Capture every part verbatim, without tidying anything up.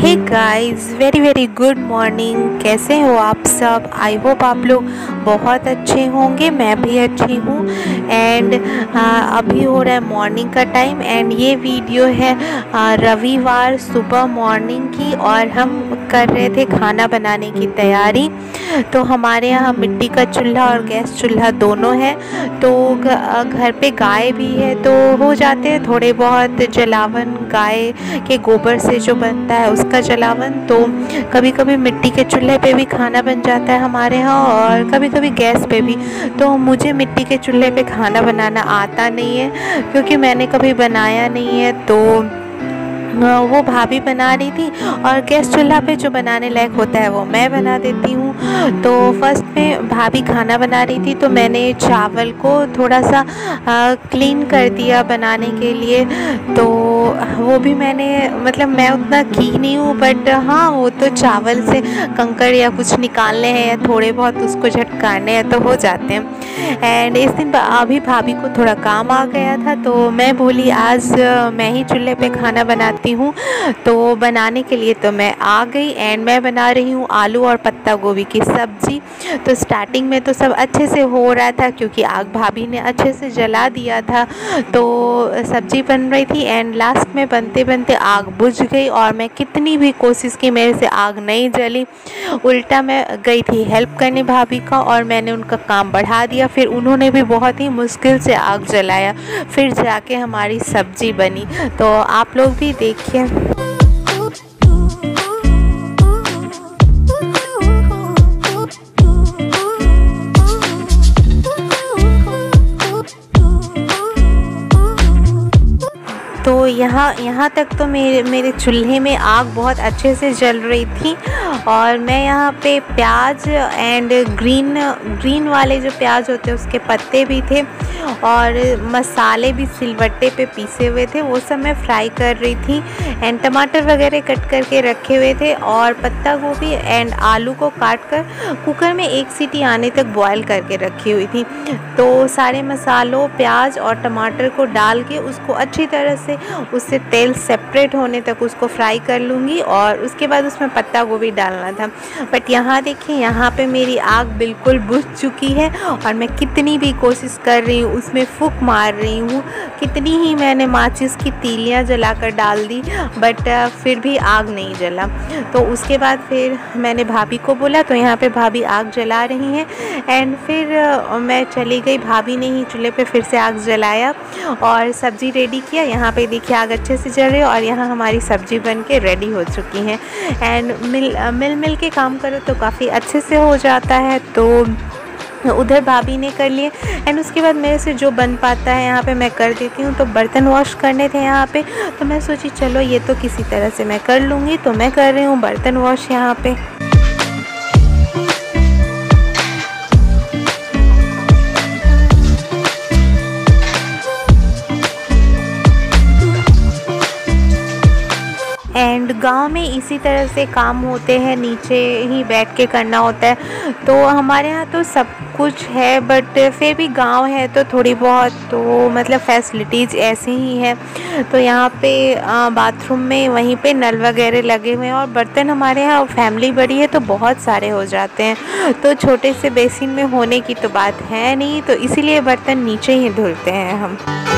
हे guys, very very good morning. कैसे हो आप सब? आई होप आप लोग बहुत अच्छे होंगे। मैं भी अच्छी हूँ। एंड अभी हो रहा है मॉर्निंग का टाइम एंड ये वीडियो है आ, रविवार सुबह मॉर्निंग की, और हम कर रहे थे खाना बनाने की तैयारी। तो हमारे यहाँ मिट्टी का चूल्हा और गैस चूल्हा दोनों है, तो घर पे गाय भी है, तो हो जाते हैं थोड़े बहुत जलावन गाय के गोबर से जो बनता है उसका जलावन। तो कभी कभी मिट्टी के चूल्हे पे भी खाना बन जाता है हमारे यहाँ, और कभी कभी गैस पे भी। तो मुझे मिट्टी के चूल्हे पे खाना बनाना आता नहीं है, क्योंकि मैंने कभी बनाया नहीं है। तो वो भाभी बना रही थी, और गैस चूल्हा पे जो बनाने लायक होता है वो मैं बना देती हूँ। तो फर्स्ट में भाभी खाना बना रही थी, तो मैंने चावल को थोड़ा सा आ, क्लीन कर दिया बनाने के लिए। तो वो भी मैंने मतलब मैं उतना की नहीं हूँ, बट हाँ वो तो चावल से कंकड़ या कुछ निकालने हैं या थोड़े बहुत उसको झटकाने हैं तो हो जाते हैं। एंड इस दिन अभी भाभी को थोड़ा काम आ गया था, तो मैं बोली आज मैं ही चूल्हे पे खाना बनाती हूँ। तो बनाने के लिए तो मैं आ गई एंड मैं बना रही हूँ आलू और पत्ता गोभी की सब्ज़ी। तो स्टार्टिंग में तो सब अच्छे से हो रहा था, क्योंकि आग भाभी ने अच्छे से जला दिया था, तो सब्ज़ी बन रही थी। एंड लास्ट में बनते बनते आग बुझ गई, और मैं कितनी भी कोशिश की मेरे से आग नहीं जली। उल्टा मैं गई थी हेल्प करने भाभी का, और मैंने उनका काम बढ़ा दिया। फिर उन्होंने भी बहुत ही मुश्किल से आग जलाया, फिर जाके हमारी सब्ज़ी बनी। तो आप लोग भी देखिए। तो यहाँ यहाँ तक तो मेरे मेरे चूल्हे में आग बहुत अच्छे से जल रही थी, और मैं यहाँ पे प्याज एंड ग्रीन ग्रीन वाले जो प्याज होते हैं उसके पत्ते भी थे, और मसाले भी सिलवट्टे पे पीसे हुए थे, वो सब मैं फ्राई कर रही थी। एंड टमाटर वगैरह कट करके रखे हुए थे, और पत्ता गोभी एंड आलू को काट कर कुकर में एक सीटी आने तक बॉयल करके रखी हुई थी। तो सारे मसालों प्याज और टमाटर को डाल के उसको अच्छी तरह से उससे तेल सेपरेट होने तक उसको फ्राई कर लूँगी, और उसके बाद उसमें पत्ता गोभी डालना था। बट यहाँ देखिए, यहाँ पे मेरी आग बिल्कुल बुझ चुकी है, और मैं कितनी भी कोशिश कर रही हूँ, उसमें फूंक मार रही हूँ, कितनी ही मैंने माचिस की तीलियाँ जलाकर डाल दी, बट फिर भी आग नहीं जला। तो उसके बाद फिर मैंने भाभी को बोला, तो यहाँ पे भाभी आग जला रही हैं। एंड फिर मैं चली गई, भाभी ने ही चूल्हे पे फिर से आग जलाया और सब्ज़ी रेडी किया। यहाँ पे देखिए आग अच्छे से जल रही है, और यहाँ हमारी सब्ज़ी बन के रेडी हो चुकी है। एंड मिल मिल मिल के काम करो तो काफ़ी अच्छे से हो जाता है। तो उधर भाभी ने कर लिए, एंड उसके बाद मेरे से जो बन पाता है यहाँ पे मैं कर देती हूँ। तो बर्तन वॉश करने थे यहाँ पे, तो मैं सोची चलो ये तो किसी तरह से मैं कर लूँगी, तो मैं कर रही हूँ बर्तन वॉश यहाँ पे। एंड गांव में इसी तरह से काम होते हैं, नीचे ही बैठ के करना होता है। तो हमारे यहाँ तो सब कुछ है, बट फिर भी गांव है तो थोड़ी बहुत तो मतलब फैसिलिटीज़ ऐसी ही है। तो यहाँ पे बाथरूम में वहीं पे नल वगैरह लगे हुए हैं, और बर्तन हमारे यहाँ फैमिली बड़ी है तो बहुत सारे हो जाते हैं, तो छोटे से बेसिन में होने की तो बात है नहीं, तो इसीलिए बर्तन नीचे ही धुलते हैं हम।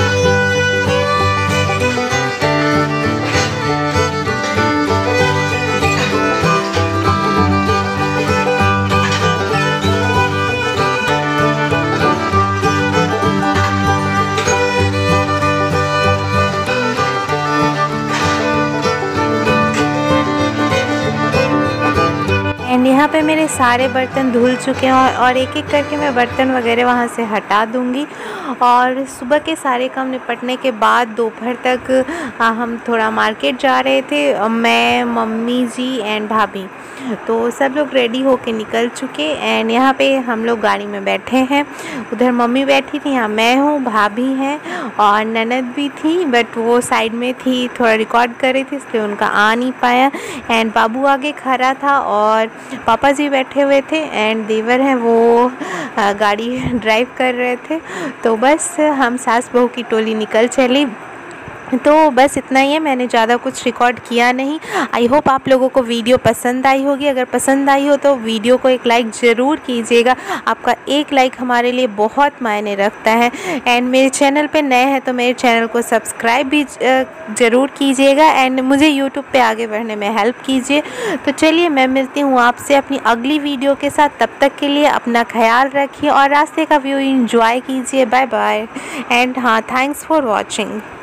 एंड यहाँ पे मेरे सारे बर्तन धुल चुके हैं, और एक एक करके मैं बर्तन वगैरह वहाँ से हटा दूँगी। और सुबह के सारे काम निपटने के बाद दोपहर तक हम थोड़ा मार्केट जा रहे थे, मैं मम्मी जी एंड भाभी। तो सब लोग रेडी होके निकल चुके, एंड यहाँ पे हम लोग गाड़ी में बैठे हैं। उधर मम्मी बैठी थी, यहाँ मैं हूँ, भाभी हैं और ननद भी थी, बट वो साइड में थी, थोड़ा रिकॉर्ड कर रही थी इसलिए उनका आ नहीं पाया। एंड बाबू आगे खड़ा था, और पापा जी बैठे हुए थे, एंड देवर हैं वो गाड़ी ड्राइव कर रहे थे। तो बस हम सास बहू की टोली निकल चली। तो बस इतना ही है, मैंने ज़्यादा कुछ रिकॉर्ड किया नहीं। आई होप आप लोगों को वीडियो पसंद आई होगी। अगर पसंद आई हो तो वीडियो को एक लाइक ज़रूर कीजिएगा। आपका एक लाइक हमारे लिए बहुत मायने रखता है। एंड मेरे चैनल पे नए हैं तो मेरे चैनल को सब्सक्राइब भी ज़रूर कीजिएगा एंड मुझे यूट्यूब पे आगे बढ़ने में हेल्प कीजिए। तो चलिए मैं मिलती हूँ आपसे अपनी अगली वीडियो के साथ। तब तक के लिए अपना ख्याल रखिए और रास्ते का व्यू इंजॉय कीजिए। बाय बाय एंड हाँ, थैंक्स फॉर वॉचिंग।